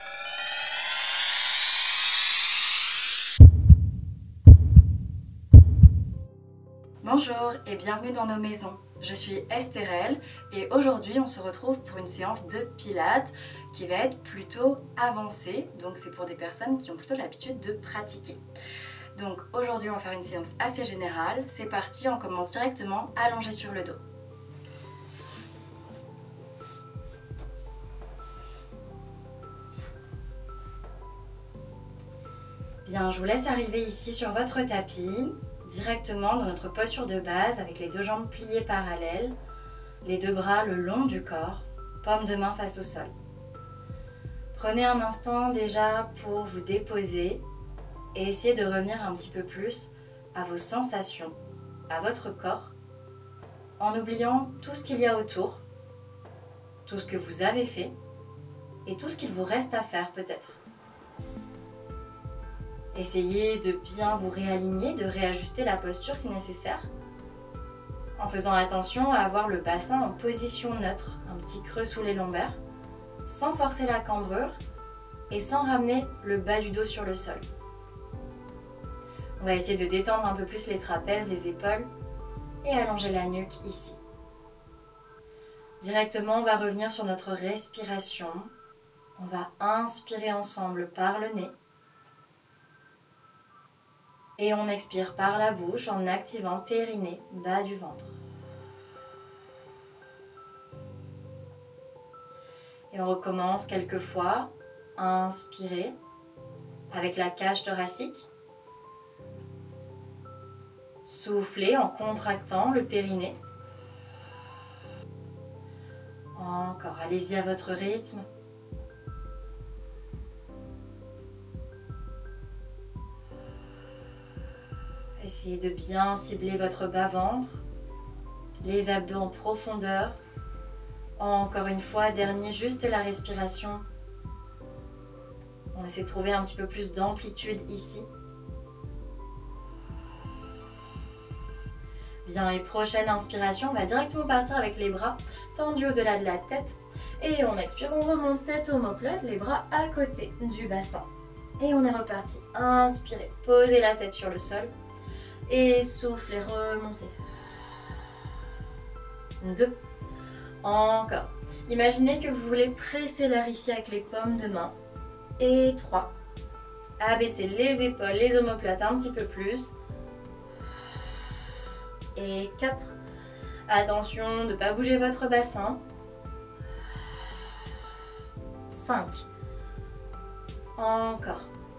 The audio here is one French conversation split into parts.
Bonjour et bienvenue dans nos maisons. Je suis Estérelle et aujourd'hui on se retrouve pour une séance de pilates qui va être plutôt avancée, donc c'est pour des personnes qui ont plutôt l'habitude de pratiquer. Donc aujourd'hui on va faire une séance assez générale. C'est parti, on commence directement allongé sur le dos. Bien, je vous laisse arriver ici sur votre tapis, directement dans notre posture de base avec les deux jambes pliées parallèles, les deux bras le long du corps, paume de main face au sol. Prenez un instant déjà pour vous déposer et essayez de revenir un petit peu plus à vos sensations, à votre corps, en oubliant tout ce qu'il y a autour, tout ce que vous avez fait et tout ce qu'il vous reste à faire peut-être. Essayez de bien vous réaligner, de réajuster la posture si nécessaire, en faisant attention à avoir le bassin en position neutre, un petit creux sous les lombaires, sans forcer la cambrure et sans ramener le bas du dos sur le sol. On va essayer de détendre un peu plus les trapèzes, les épaules et allonger la nuque ici. Directement, on va revenir sur notre respiration. On va inspirer ensemble par le nez. Et on expire par la bouche en activant périnée, bas du ventre. Et on recommence quelques fois. Inspirez avec la cage thoracique. Soufflez en contractant le périnée. Encore, allez-y à votre rythme. Essayez de bien cibler votre bas-ventre, les abdos en profondeur. Encore une fois, dernier, juste la respiration. On essaie de trouver un petit peu plus d'amplitude ici. Bien, et prochaine inspiration, on va directement partir avec les bras tendus au-delà de la tête. Et on expire, on remonte tête omoplate, les bras à côté du bassin. Et on est reparti. Inspirez, posez la tête sur le sol. Et soufflez, remontez. 2. Encore. Imaginez que vous voulez presser l'air ici avec les paumes de main. Et 3. Abaissez les épaules, les omoplates un petit peu plus. Et 4. Attention de ne pas bouger votre bassin. 5. Encore.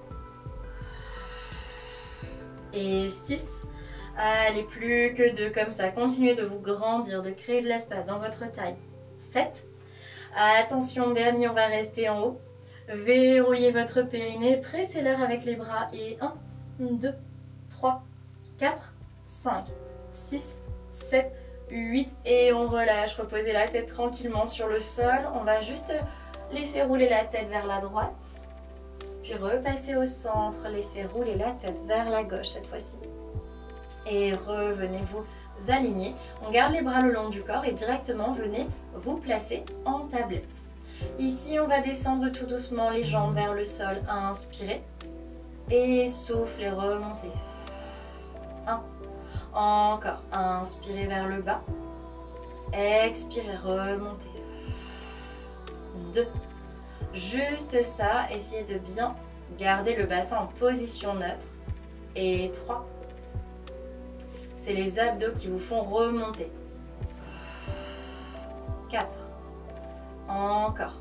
Et 6. Allez, plus que 2 comme ça. Continuez de vous grandir, de créer de l'espace dans votre taille. 7. Attention, dernier, on va rester en haut. Verrouillez votre périnée, pressez l'air avec les bras. Et 1, 2, 3, 4, 5, 6, 7, 8. Et on relâche. Reposez la tête tranquillement sur le sol. On va juste laisser rouler la tête vers la droite. Puis repassez au centre, laissez rouler la tête vers la gauche cette fois-ci. Et revenez vous aligner. On garde les bras le long du corps et directement venez vous placer en tablette. Ici, on va descendre tout doucement les jambes vers le sol. Inspirez. Et soufflez, remontez. 1. Encore. Inspirez vers le bas. Expirez, remontez. 2. Juste ça, essayez de bien garder le bassin en position neutre. Et 3. C'est les abdos qui vous font remonter. 4. Encore.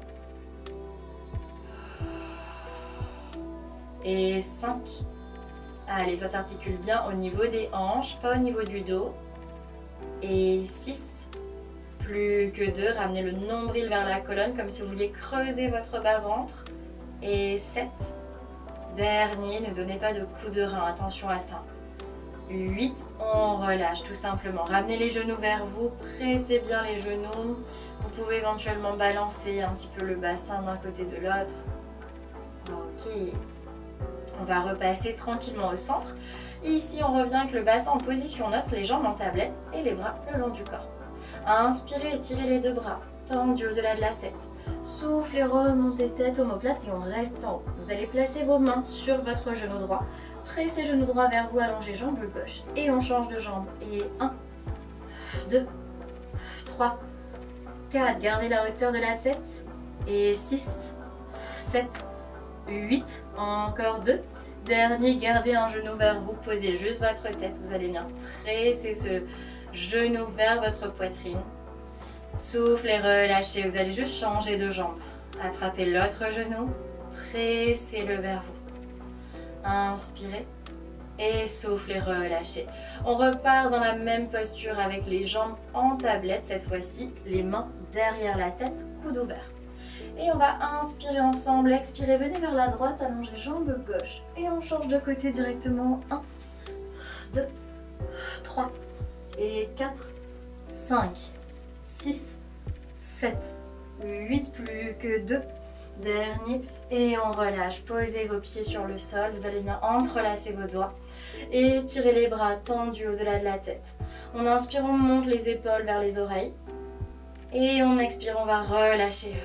Et 5. Allez, ça s'articule bien au niveau des hanches, pas au niveau du dos. Et 6. Plus que 2, ramenez le nombril vers la colonne comme si vous vouliez creuser votre bas-ventre. Et 7. Dernier, ne donnez pas de coup de rein, attention à ça. 8, on relâche tout simplement. Ramenez les genoux vers vous, pressez bien les genoux. Vous pouvez éventuellement balancer un petit peu le bassin d'un côté de l'autre. Ok. On va repasser tranquillement au centre. Ici, on revient avec le bassin en position neutre, les jambes en tablette et les bras le long du corps. Inspirez, étirez les deux bras. tendus au-delà de la tête. Soufflez, remontez tête, omoplate et on reste en haut. Vous allez placer vos mains sur votre genou droit. Pressez genou droit vers vous, allongez jambe gauche. Et on change de jambe. Et 1, 2, 3, 4. Gardez la hauteur de la tête. Et 6, 7, 8. Encore 2. Dernier, gardez un genou vers vous. Posez juste votre tête. Vous allez bien presser ce genou vers votre poitrine. Soufflez, relâchez. Vous allez juste changer de jambe. Attrapez l'autre genou. Pressez-le vers vous. Inspirez. Et soufflez, relâchez. On repart dans la même posture avec les jambes en tablette. Cette fois-ci, les mains derrière la tête, coude ouvert. Et on va inspirer ensemble. Expirez, venez vers la droite, allongez jambe gauche. Et on change de côté directement. 1, 2, 3 et 4, 5. 6, 7, 8, plus que 2. Dernier. Et on relâche. Posez vos pieds sur le sol. Vous allez bien entrelacer vos doigts. Et tirez les bras tendus au-delà de la tête. On inspire, on monte les épaules vers les oreilles. Et on expire, on va relâcher.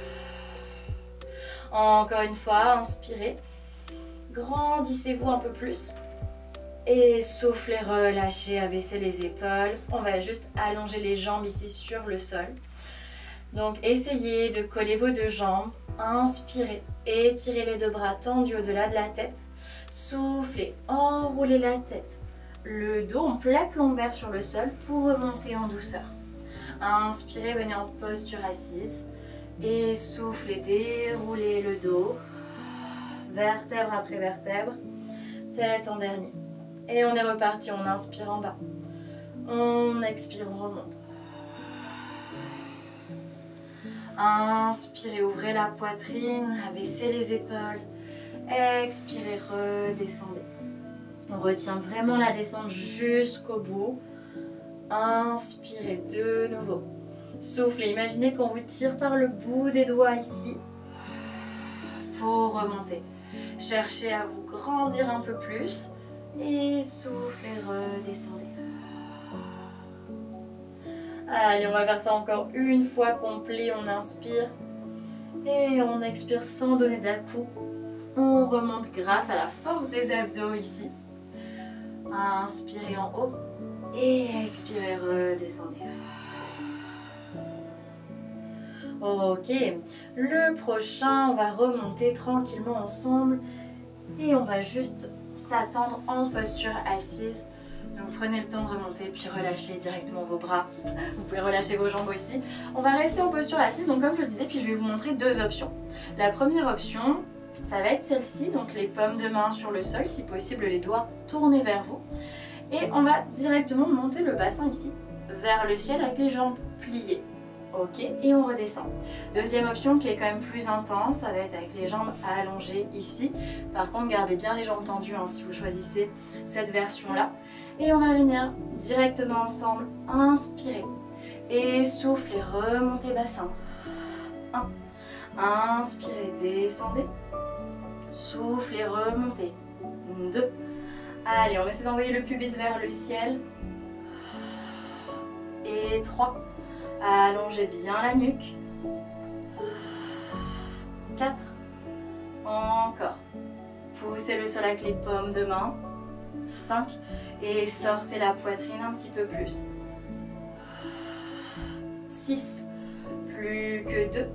Encore une fois, inspirez. Grandissez-vous un peu plus. Et soufflez, relâchez, abaissez les épaules. On va juste allonger les jambes ici sur le sol. Donc essayez de coller vos deux jambes. Inspirez, étirez les deux bras tendus au-delà de la tête. Soufflez, enroulez la tête. Le dos en plaque lombaire sur le sol pour remonter en douceur. Inspirez, venez en posture assise. Et soufflez, déroulez le dos. Vertèbre après vertèbre. Tête en dernier. Et on est reparti, on inspire en bas. On expire, on remonte. Inspirez, ouvrez la poitrine, abaissez les épaules. Expirez, redescendez. On retient vraiment la descente jusqu'au bout. Inspirez de nouveau. Soufflez, imaginez qu'on vous tire par le bout des doigts ici. Pour remonter. Cherchez à vous grandir un peu plus. Et soufflez, redescendez. Allez, on va faire ça encore une fois complet. On inspire et on expire sans donner d'à-coup. On remonte grâce à la force des abdos ici. Inspirez en haut et expirez, redescendez. Ok, le prochain, on va remonter tranquillement ensemble et on va juste s'attendre en posture assise. Donc prenez le temps de remonter puis relâchez directement vos bras. Vous pouvez relâcher vos jambes aussi. On va rester en posture assise, donc comme je le disais, puis je vais vous montrer deux options. La première option, ça va être celle-ci, donc les paumes de main sur le sol, si possible les doigts tournés vers vous. Et on va directement monter le bassin ici, vers le ciel avec les jambes pliées. Ok, et on redescend. Deuxième option qui est quand même plus intense, ça va être avec les jambes allongées ici. Par contre, gardez bien les jambes tendues hein, si vous choisissez cette version-là. Et on va venir directement ensemble, inspirez. Et soufflez, remontez bassin. 1. Inspirez, descendez. Soufflez, remontez. 2. Allez, on essaie d'envoyer le pubis vers le ciel. Et 3. Allongez bien la nuque. 4. Encore. Poussez le sol avec les paumes de main. 5. Et sortez la poitrine un petit peu plus. 6. Plus que 2.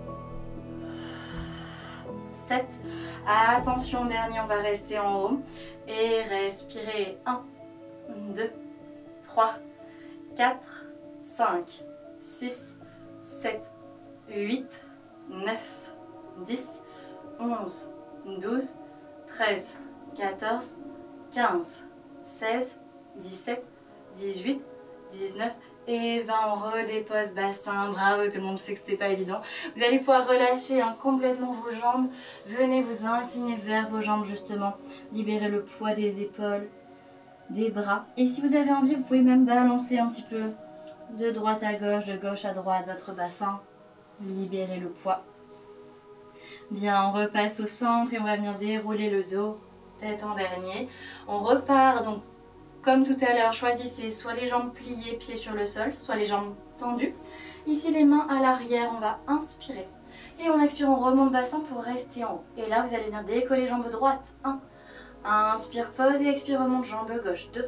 7. Attention, dernier, on va rester en haut. Et respirez. 1, 2, 3, 4, 5. 6, 7, 8, 9, 10, 11, 12, 13, 14, 15, 16, 17, 18, 19 et 20. On redépose bassin. Bravo tout le monde, je sais que c'était pas évident. Vous allez pouvoir relâcher complètement vos jambes. Venez vous incliner vers vos jambes justement. Libérez le poids des épaules, des bras. Et si vous avez envie, vous pouvez même balancer un petit peu de droite à gauche à droite votre bassin. Libérez le poids. Bien, on repasse au centre et on va venir dérouler le dos, tête en dernier. On repart donc comme tout à l'heure, choisissez soit les jambes pliées, pieds sur le sol, soit les jambes tendues. Ici, les mains à l'arrière, on va inspirer. Et on expire, on remonte le bassin pour rester en haut. Et là, vous allez venir décoller jambe droite. 1. Inspire, pause et expire, remonte jambe gauche. 2.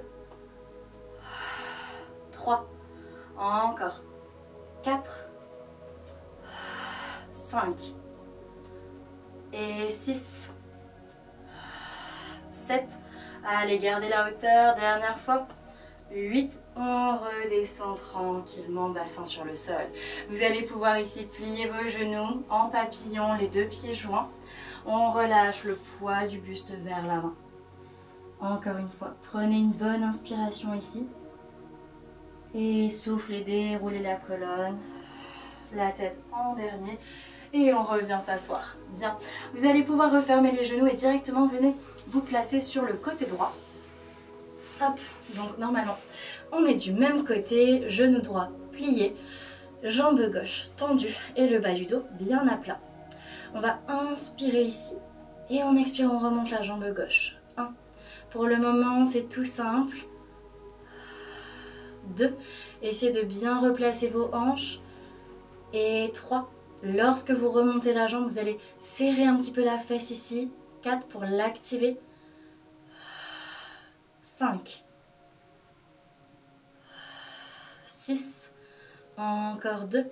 3. Encore. 4. 5. Et 6. 7. Allez, gardez la hauteur. Dernière fois. 8. On redescend tranquillement, bassin sur le sol. Vous allez pouvoir ici plier vos genoux en papillon, les deux pieds joints. On relâche le poids du buste vers l'avant. Encore une fois, prenez une bonne inspiration ici. Et soufflez, déroulez la colonne, la tête en dernier. Et on revient s'asseoir. Bien. Vous allez pouvoir refermer les genoux et directement venez vous placer sur le côté droit. Hop. Donc normalement, on est du même côté, genou droit plié, jambe gauche tendue et le bas du dos bien à plat. On va inspirer ici et on expire, on remonte la jambe gauche. 1. Pour le moment, c'est tout simple. 2. Essayez de bien replacer vos hanches. Et 3. Lorsque vous remontez la jambe, vous allez serrer un petit peu la fesse ici. 4 pour l'activer. 5. 6. Encore 2.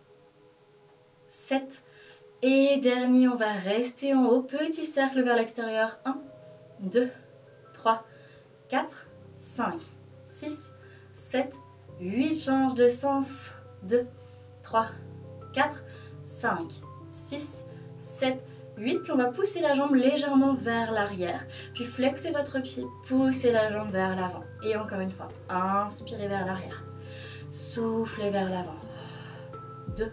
7. Et dernier, on va rester en haut. Petit cercle vers l'extérieur. 1, 2, 3, 4, 5, 6, 7, 8. Change de sens. 2, 3, 4, 5, 6, 7, 8. Puis on va pousser la jambe légèrement vers l'arrière. Puis flexez votre pied. Poussez la jambe vers l'avant. Et encore une fois, inspirez vers l'arrière. Soufflez vers l'avant. 2.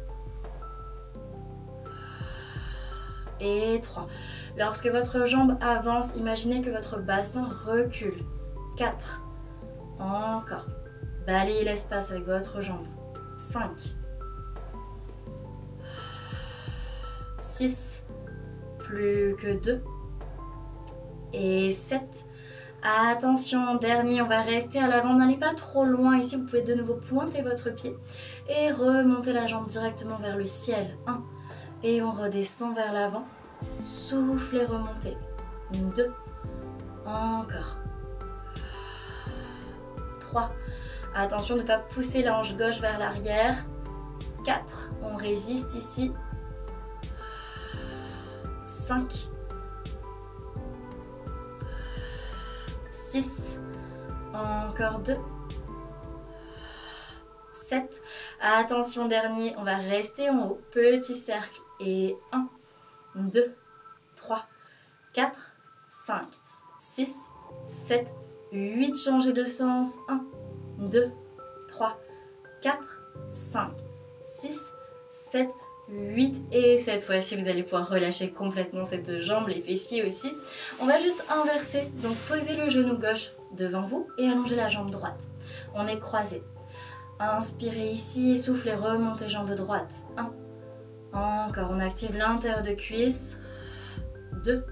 Et 3. Lorsque votre jambe avance, imaginez que votre bassin recule. 4. Encore. Balayez l'espace avec votre jambe. 5. 6. Plus que 2. Et 7. Attention, dernier, on va rester à l'avant. N'allez pas trop loin ici. Vous pouvez de nouveau pointer votre pied et remonter la jambe directement vers le ciel. 1. Et on redescend vers l'avant. Soufflez, remontez. 2. Encore. 3. Attention de ne pas pousser la hanche gauche vers l'arrière. 4. On résiste ici. 5. 6. Encore 2. 7. Attention, dernier, on va rester en haut. Petit cercle. Et 1, 2, 3, 4, 5, 6, 7, 8. Changez de sens. 1, 2, 3, 4, 5, 6, 7, 8. Et cette fois-ci, vous allez pouvoir relâcher complètement cette jambe, les fessiers aussi. On va juste inverser. Donc, posez le genou gauche devant vous et allongez la jambe droite. On est croisés. Inspirez ici, soufflez, remontez jambe droite. 1. Encore, on active l'intérieur de cuisse. 2.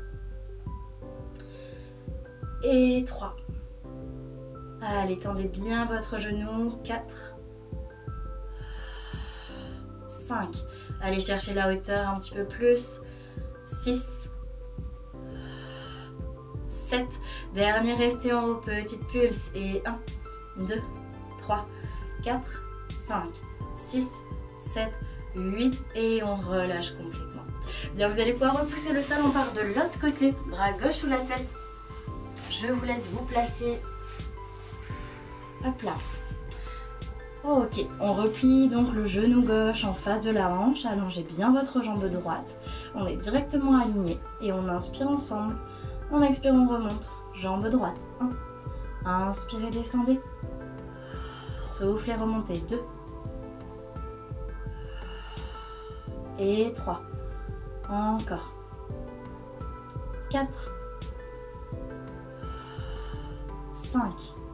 Et 3. Allez, tendez bien votre genou. 4. 5. Allez chercher la hauteur un petit peu plus. 6. 7. Dernier, restez en haut. Petite pulse. Et 1, 2, 3, 4, 5, 6, 7, 8 et on relâche complètement. Bien, vous allez pouvoir repousser le sol, on part de l'autre côté, bras gauche sous la tête. Je vous laisse vous placer. Hop là. Ok, on replie donc le genou gauche en face de la hanche, allongez bien votre jambe droite. On est directement aligné et on inspire ensemble. On expire, on remonte. Jambe droite. 1. Inspirez, descendez. Soufflez, remontez. 2. Et 3. Encore. 4. 5.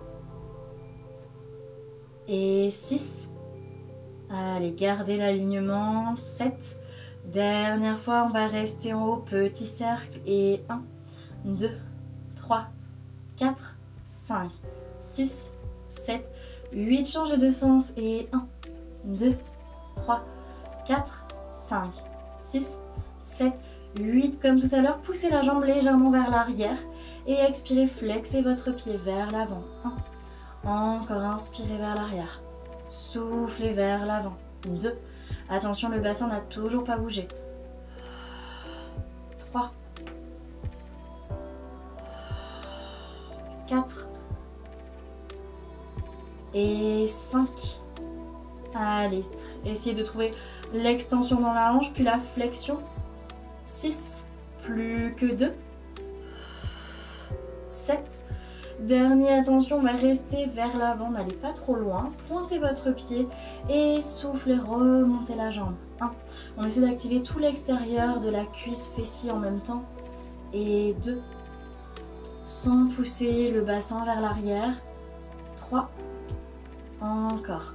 Et 6. Allez, gardez l'alignement. 7. Dernière fois, on va rester en haut. Petit cercle. Et 1, 2, 3, 4, 5, 6, 7, 8. Changez de sens. Et 1, 2, 3, 4, 5, 6, 7, 8. Comme tout à l'heure, poussez la jambe légèrement vers l'arrière et expirez, flexez votre pied vers l'avant. 1. Encore, inspirez vers l'arrière. Soufflez vers l'avant. 2. Attention, le bassin n'a toujours pas bougé. 3. 4. Et 5. Allez, essayez de trouver l'extension dans la hanche, puis la flexion. 6. Plus que 2. 7. Dernier, attention, on va rester vers l'avant, n'allez pas trop loin. Pointez votre pied et soufflez, remontez la jambe. 1. On essaie d'activer tout l'extérieur de la cuisse fessier en même temps. Et 2. Sans pousser le bassin vers l'arrière. 3. Encore.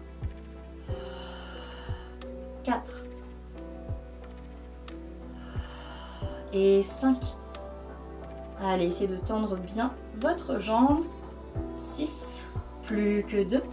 4. Et 5. Allez, essayez de tendre bien votre jambe. 6. Plus que 2.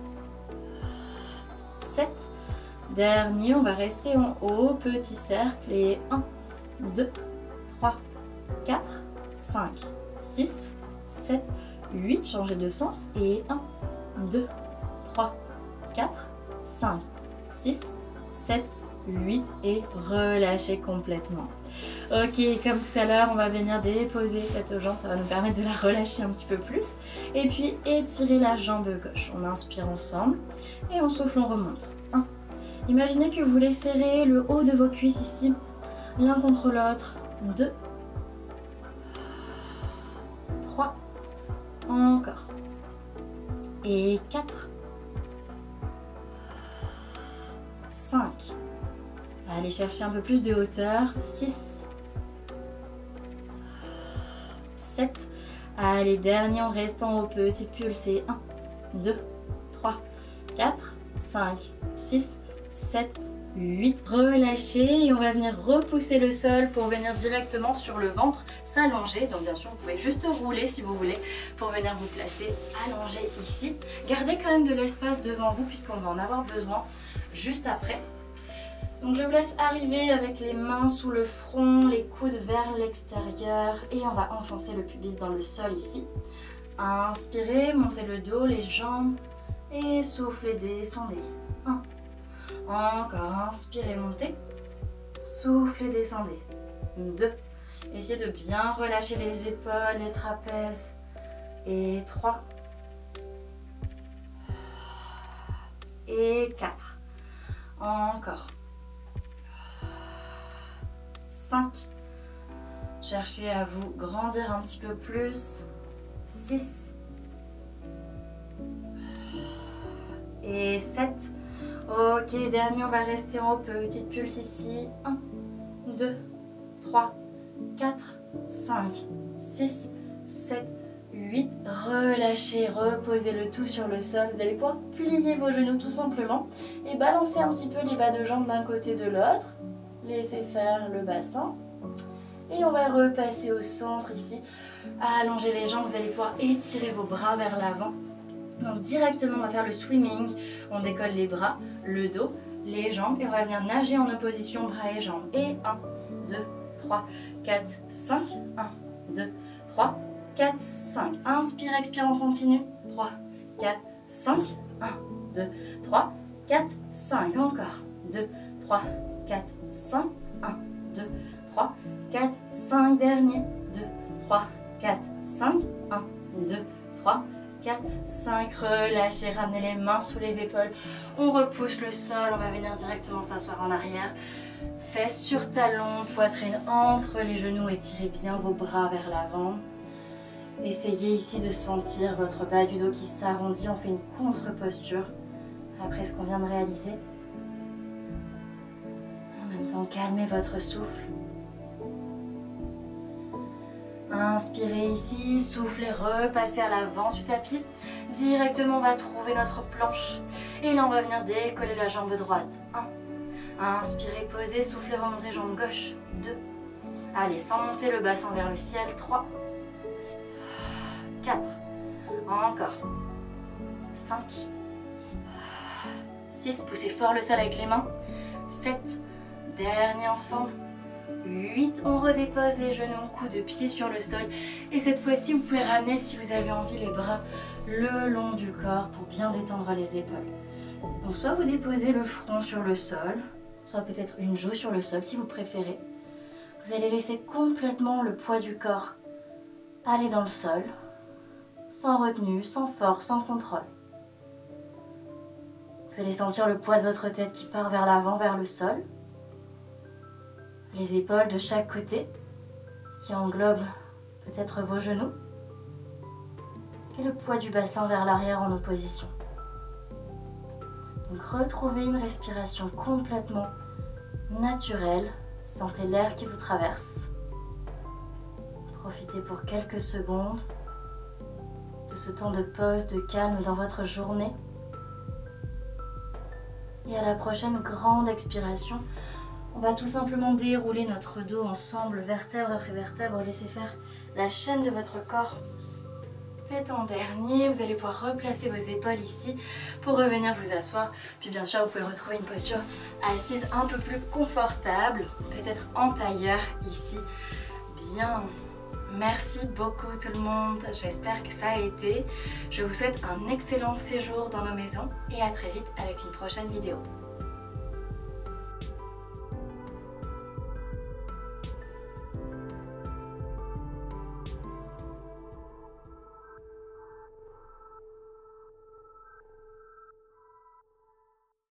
7. Dernier, on va rester en haut, petit cercle. Et 1, 2, 3, 4, 5, 6, 7, 8. Changez de sens. Et 1, 2, 3, 4, 5, 6, 7, 8. Et relâchez complètement. Ok, comme tout à l'heure, on va venir déposer cette jambe, ça va nous permettre de la relâcher un petit peu plus. Et puis étirer la jambe gauche. On inspire ensemble et on souffle, on remonte. 1. Imaginez que vous voulez serrer le haut de vos cuisses ici, l'un contre l'autre. 2. 3. Encore. Et 4. 5. Allez chercher un peu plus de hauteur. 6. 7. Allez, dernier, on reste en haut. Petite pulsée. 1, 2, 3, 4, 5, 6, 7, 8. Relâchez et on va venir repousser le sol pour venir directement sur le ventre, s'allonger. Donc bien sûr, vous pouvez juste rouler si vous voulez pour venir vous placer allongé ici. Gardez quand même de l'espace devant vous puisqu'on va en avoir besoin juste après. Donc je vous laisse arriver avec les mains sous le front, les coudes vers l'extérieur et on va enfoncer le pubis dans le sol ici. Inspirez, montez le dos, les jambes et soufflez, descendez. 1. Encore, inspirez, montez. Soufflez, descendez. 2. Essayez de bien relâcher les épaules, les trapèzes. Et 3. Et 4. Encore. 5. Cherchez à vous grandir un petit peu plus. 6. Et 7. Ok, dernier, on va rester en haut. Petite pulse ici. 1, 2, 3, 4, 5, 6, 7, 8. Relâchez, reposez le tout sur le sol. Vous allez pouvoir plier vos genoux tout simplement et balancer un petit peu les bas de jambes d'un côté de l'autre. Laissez faire le bassin. Et on va repasser au centre ici. Allongez les jambes, vous allez pouvoir étirer vos bras vers l'avant. Donc directement, on va faire le swimming. On décolle les bras, le dos, les jambes. Et on va venir nager en opposition bras et jambes. Et 1, 2, 3, 4, 5. 1, 2, 3, 4, 5. Inspire, expire, on continue. 3, 4, 5. 1, 2, 3, 4, 5. Encore. 2, 3, 4, 5. 1, 2, 3, 4, 5. Dernier. 2, 3, 4, 5. 1, 2, 3, 4, 5. Relâchez, ramenez les mains sous les épaules. On repousse le sol. On va venir directement s'asseoir en arrière. Fesses sur talons, poitrine entre les genoux. Étirez bien vos bras vers l'avant. Essayez ici de sentir votre bas du dos qui s'arrondit. On fait une contre-posture après ce qu'on vient de réaliser. En même temps, calmez votre souffle. Inspirez ici, soufflez, repassez à l'avant du tapis. Directement, on va trouver notre planche. Et là, on va venir décoller la jambe droite. 1. Inspirez, posez, soufflez, remontez, jambe gauche. 2. Allez, sans monter le bassin vers le ciel. 3. 4. Encore. 5. 6. Poussez fort le sol avec les mains. 7. Dernier ensemble. 8. On redépose les genoux, coups de pied sur le sol. Et cette fois-ci, vous pouvez ramener, si vous avez envie, les bras le long du corps pour bien détendre les épaules. Donc soit vous déposez le front sur le sol, soit peut-être une joue sur le sol si vous préférez. Vous allez laisser complètement le poids du corps aller dans le sol, sans retenue, sans force, sans contrôle. Vous allez sentir le poids de votre tête qui part vers l'avant, vers le sol. Les épaules de chaque côté qui englobent peut-être vos genoux. Et le poids du bassin vers l'arrière en opposition. Donc retrouvez une respiration complètement naturelle. Sentez l'air qui vous traverse. Profitez pour quelques secondes de ce temps de pause, de calme dans votre journée. Et à la prochaine grande expiration, on va tout simplement dérouler notre dos ensemble, vertèbre après vertèbre, laissez faire la chaîne de votre corps. Tête en dernier, vous allez pouvoir replacer vos épaules ici pour revenir vous asseoir. Puis bien sûr, vous pouvez retrouver une posture assise un peu plus confortable, peut-être en tailleur ici. Bien. Merci beaucoup tout le monde, j'espère que ça a été. Je vous souhaite un excellent séjour dans nos maisons et à très vite avec une prochaine vidéo.